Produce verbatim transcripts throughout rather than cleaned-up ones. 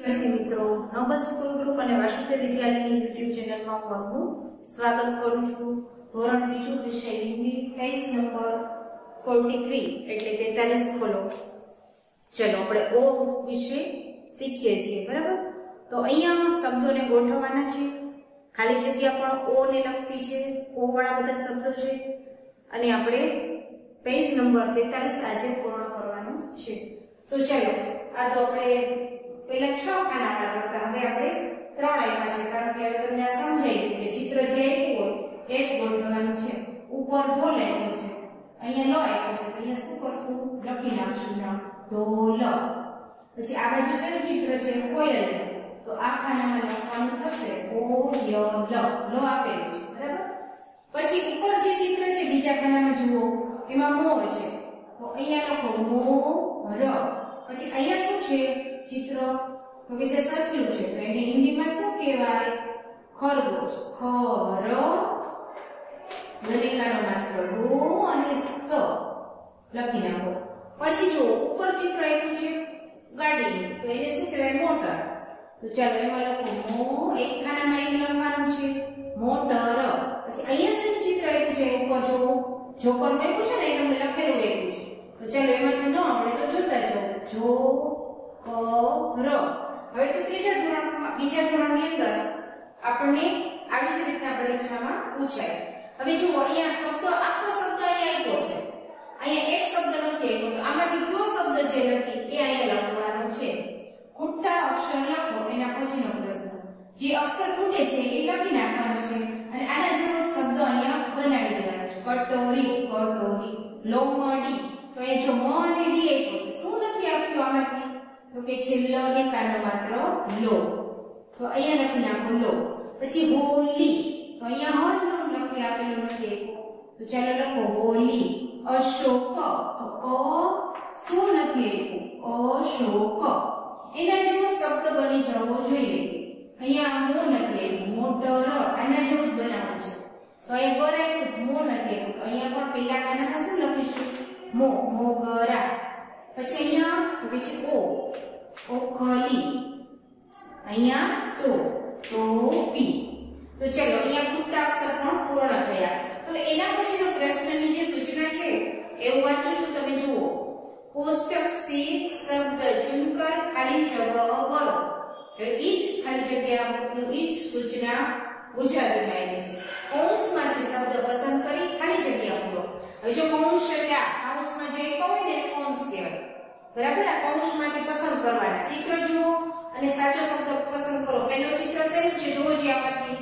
વિદ્યાર્થી મિત્રો, Nobel school group અને વાસુદેવ વિદ્યાલયની યુટ્યુબ ચેનલમાં હું આપનું સ્વાગત કરું છું. ધોરણ બીજું વિષય હિન્દી, પેજ નંબર તોતેર એટલે તેતાલીસ ખોલો. ચલો આપણે ઓ વિશે શીખીએ છીએ, બરાબર? તો અહીંયા શબ્દોને ગોઠવવાના છે. ખાલી જગ્યા પણ ઓ ને લગતી છે, ઓ વાળા બધા શબ્દો છે અને આપણે પેજ નંબર તેતાલીસ આજે પૂર્ણ કરવાનું છે. તો ચલો આ તો આપણે પહેલા છ ખાના આપણા કરતા, હવે આપણે ત્રણ આપ્યા છે, કારણ કે હવે તમને આ સમજાઈ ગયું કે ચિત્ર જે આપ્યું હોય એ જ ગોઠવવાનું છે. ઉપર ઢોલ આપ્યો છે, અહીંયા લ આપ્યો છે, અહીંયા શું કરશું? લખી નાખશું નામ ઢોલ. પછી આ બાજુ કયું ચિત્ર છે? કોયલ. તો આ ખાનામાં લખવાનું થશે ઓ ય લ. લ આપેલું છે, બરાબર? પછી ઉપર જે ચિત્ર છે બીજા ખાનામાં જુઓ, એમાં મોર છે, તો અહીંયા લખો મોર. પછી અહીંયા શું છે ચિત્ર? તો કે જે સસલું છે, તો એને હિન્દીમાં શું કહેવાય? ખરગોશ. ખર લલિકાનો માત્ર રો અને સ લખી નાખો. પછી જો ઉપર ચિત્ર આપ્યું છે ગાડી, તો એને શું કહેવાય? મોટર. તો ચાલો એમાં લખો મો. એક ખાનામાં એક લખવાનું છે મોટર. પછી અહીંયા શું ચિત્ર આપ્યું છે? ઉપર જો જોકર મેં પૂછે ને, તમને લખેલું આપ્યું છે. તો ચાલો એમાંથી ન આપણે તો જોતા જાઓ. જો ર. હવે તો ત્રીજા ધોરણમાં, બીજા ધોરણની અંદર આપણને આવી જ રીતના પરીક્ષામાં પૂછાય. હવે જુઓ અહીંયા શબ્દ, આખો શબ્દ અહીંયા આપ્યો છે, અહીંયા એક શબ્દ નથી આપ્યો, તો આમાંથી કયો શબ્દ છે લખી એ અહીંયા લખવાનો છે. ખૂટતા અક્ષર લખો, એના પછીનો પ્રશ્ન. જે અક્ષર ખૂટે છે એ લખી નાખવાનો છે અને આના જેવો શબ્દ અહીંયા બનાવી દેવાનો છે. કટોરી. કટોરી. લોમડી. તો એ જો મ અને ડી આપ્યો છે, શું નથી આપ્યું આમાંથી? તો કે છેલ્લો એકાનો માત્ર લો. તો અહીંયા લખી નાખો લો. પછી હોલી. તો અહીંયા હર નું લખી આપેલું નથી આપ્યું, તો ચાલો લખો હોલી. અશોક. તો અ શું નથી આપ્યું? અશોક. એના જેવો શબ્દ બની જવો જોઈએ. અહીંયા મો નથી આપ્યું, મોટર. આના જેવું જ બનાવવું છે. તો અહીંયા ગર આપ્યું, મો નથી આપ્યું, અહીંયા પણ પેલા ખાનામાં શું લખીશું? મો. મોગરા. પછી અહીંયા તો કે છે ઓ. ઓખલી. અહીંયા ટો. ટોપી. તો ચલો અહીંયા ખૂટતા અક્ષર પણ પૂર્ણ થયા. હવે એના પછીનો પ્રશ્નની જે સૂચના છે એવું વાંચું છું, તમે જુઓ. કોષ્ટક से शब्द चुनकर खाली जगह भरो. ઈચ ખાલી જગ્યા ઈચ સૂચના ગુજરાતીમાં આવી છે. કૌંસમાંથી શબ્દ પસંદ કરી ખાલી જગ્યા પૂરો. હવે જો કૌંસ ક્યાં? કૌંસમાં જે એક હોય ને કૌંસ કહેવાય, બરાબર? આ કૌંસમાંથી પસંદ કરવાના. ચિત્ર જુઓ અને સાચો શબ્દ પસંદ કરો. પહેલો ચિત્ર શેનું છે? જુઓ જે આમાંથી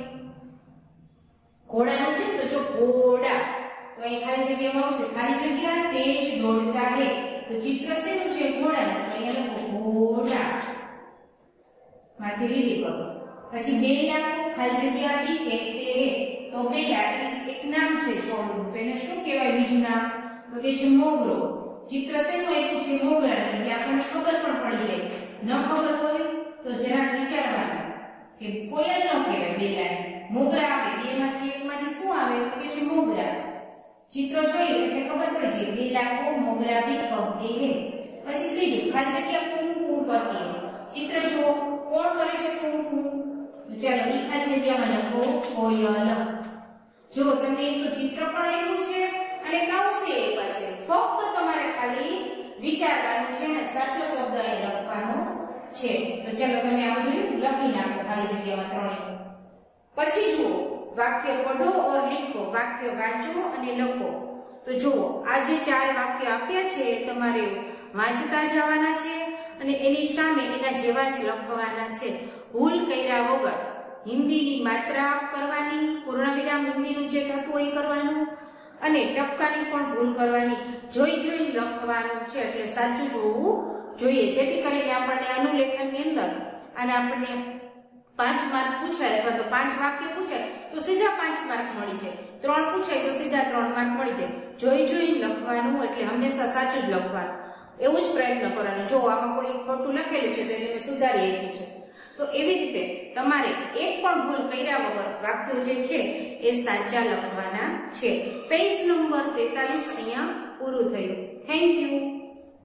ઘોડાનું છે, તો જો ઘોડા. તો અહીં ખાલી જગ્યામાં આવશે ખાલી જગ્યા તેજ દોડતા હે. તો ચિત્ર શેનું છે? ઘોડાનું. તો અહીંયા લખો ઘોડા. માંથી રીડી કરો. પછી બેલા. ખાલી જગ્યા બી કહેતે હે. તો બેલા એક નામ છે છોડનું, તો એને શું કહેવાય બીજું નામ? તો કે છે મોગરો. ચિત્ર શેનું આપ્યું છે? મોગરાનું. એટલે આપણને ખબર પણ પડી જાય. ન ખબર હોય તો જરાક વિચારવાનું કે કોયલ ન કહેવાય બેલાને, મોગરા આવે. બે માંથી એક માંથી શું આવે? તો કે છે મોગરા. ચિત્ર જોઈ એટલે ખબર પડી જાય. બેલા કો મોગરા ભી કહતે હે. પછી ત્રીજું ખાલી જગ્યા કુમ કુમ કરતી હે. ચિત્ર જુઓ, કોણ કરે છે કુમ કુમ? ચાલો ઈ ખાલી જગ્યામાં લખો કોયલ. જો તમને એક તો ચિત્ર પણ આપ્યું છે અને કૌંસે આપ્યા છે. ફક્ત તમારે ખાલી વિચારવાનું છે અને સાચો શબ્દ અહીં લખવાનો છે. તો ચાલો તમે આ બધું લખી નાખો ખાલી જગ્યામાં ત્રણેય. પછી જુઓ વાક્ય પઢો ઓર લીખો. વાક્ય વાંચો અને લખો. તો જુઓ આ જે ચાર વાક્ય આપ્યા છે તમારે વાંચતા જવાના છે અને એની સામે એના જેવા જ લખવાના છે. ભૂલ કર્યા વગર હિન્દીની માત્રા કરવાની, પૂર્ણવિરામ હિન્દીનું જે થતું એ કરવાનું અને ટપકાની પણ ભૂલ કરવાની. જોઈ જોઈને લખવાનું છે, એટલે સાચું જોવું જોઈએ, જેથી કરીને આપણને અનુલેખનની અંદર અને આપણને પાંચ માર્ક પૂછાય અથવા તો પાંચ વાક્ય પૂછાય તો સીધા પાંચ માર્ક મળી જાય. ત્રણ પૂછાય તો સીધા ત્રણ માર્ક મળી જાય. જોઈ જોઈને લખવાનું, એટલે હંમેશા સાચું જ લખવાનું, એવું જ પ્રયત્ન કરવાનો. જો આમાં કોઈ ખોટું લખેલું છે તો એને મેં સુધારી આપ્યું છે. તો એવી રીતે તમારે એક પણ ભૂલ કર્યા વગર વાક્યો જે છે એ સાચા લખવાના છે. પેજ નંબર તેતાલીસ અહીંયા પૂરું થયું. Thank you.